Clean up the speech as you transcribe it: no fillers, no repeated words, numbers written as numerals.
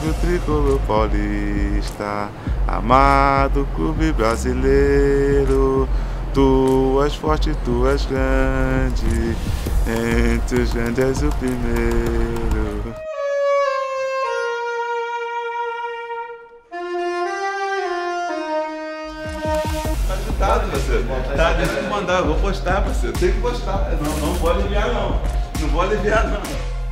Salve o tricolor paulista, amado clube brasileiro. Tu és forte, tu és grande, entre os grandes és o primeiro. Tá agitado, parceiro. Tá, deixa eu te mandar, eu vou postar, parceiro. Tem que postar. Não vou aliviar não. Não vou aliviar não.